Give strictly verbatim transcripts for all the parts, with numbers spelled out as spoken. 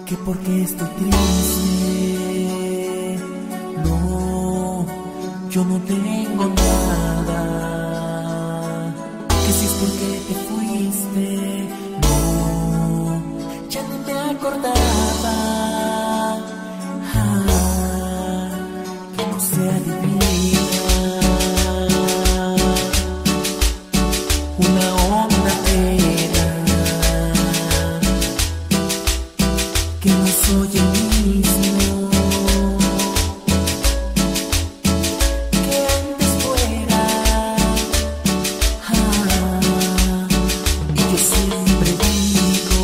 que porque estoy triste. No, yo no tengo nada. Que si es porque te fuiste. No, ya ni me acordaba. Ah, que no se adivina. Una honda pena, que no soy el mismo que antes fuera. Ah, y yo siempre digo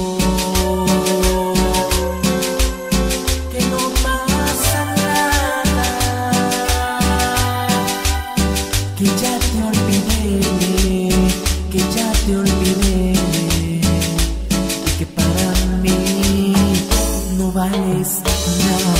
que no pasa nada, que ya te olvidé, que ya te olvidé, y que para mí no vales nada.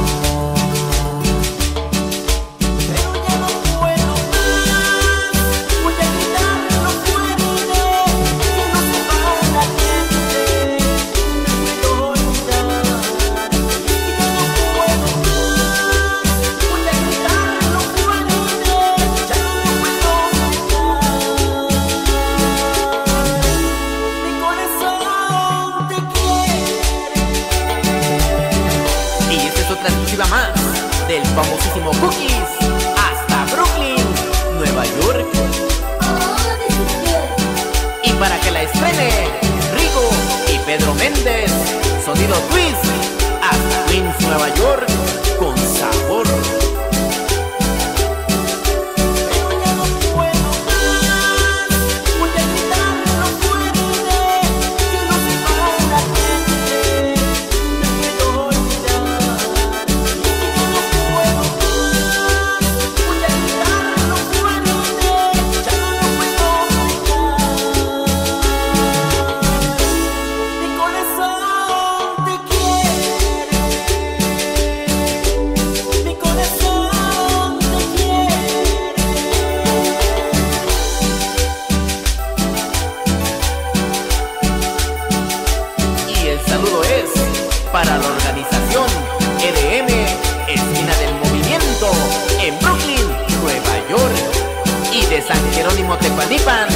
Pero ya no puedo más, voy a gritarlo fuerte, que no se va la gente, me puedo olvidar. Y ya no puedo más, voy a gritarlo fuerte, ya no me puedo olvidar. Mi corazón te quiere. Y esta es otra exclusiva más del famosísimo Cookies hasta Brooklyn, Nueva York. Y para que la estrene Rigo y Pedro Méndez, sonido Twist hasta Queens, Nueva York, con sabor. Pero ya no puedo más, voy a gritarlo fuerte, que no se va la gente, me puedo olvidar. Y ya no puedo más, voy a gritarlo fuerte, ya no me puedo olvidar. Mi corazón te quiere, mi corazón te quiere. Y el saludo es para la organización E D M, esquina del movimiento, en Brooklyn, Nueva York. Y de San Jerónimo Tepalipan,